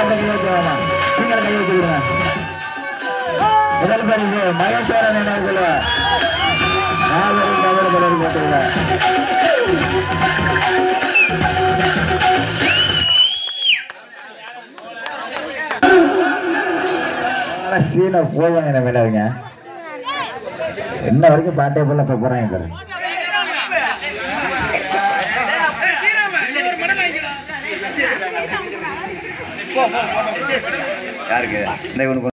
நீங்கள் கை வச்சுக்கிடுங்க. முதல் பரிசு மகேஸ்வரன் நினைவுக்குள்ள கலர் போட்டுள்ள சீனை போவாங்க என்ன வேண்டாங்க. என்ன வரைக்கும் பாட்டே போல போறாங்க பாரு. யாருக்கு